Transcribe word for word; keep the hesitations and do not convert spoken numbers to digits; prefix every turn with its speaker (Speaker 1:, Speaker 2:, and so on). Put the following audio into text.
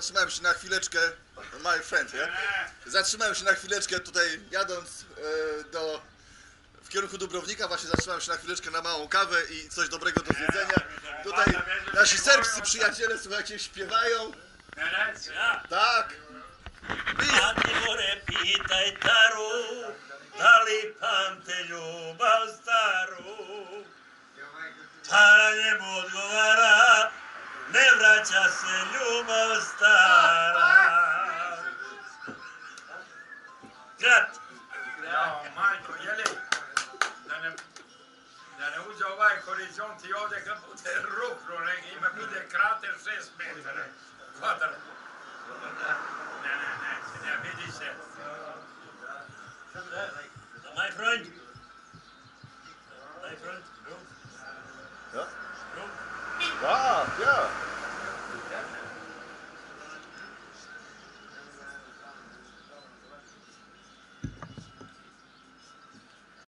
Speaker 1: zatrzymałem się na chwileczkę, my friend, nie? Zatrzymałem się na chwileczkę tutaj jadąc e, do, w kierunku Dubrownika, właśnie zatrzymałem się na chwileczkę na małą kawę i coś dobrego do zjedzenia. Tutaj nasi serbscy przyjaciele, słuchajcie, śpiewają. Tak.
Speaker 2: A ti more pitaj taru, da li pamte ljubav staru. Ta njemu odgovara, ne vraća se ljubav stara. Grat!
Speaker 3: Ja, majko, jeli, da ne, da ne uđe ovaj horizont i ovdje kad bude rukno, nego ima bude krater šest metara. Kvadar. Ne, ne, ne, ne vidi se.
Speaker 2: My friend. My friend.
Speaker 1: Ja?